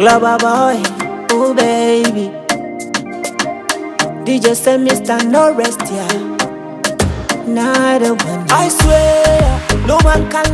Global boy, oh baby. DJ say Mr. No Rest, yeah. Not the one. I swear, no one can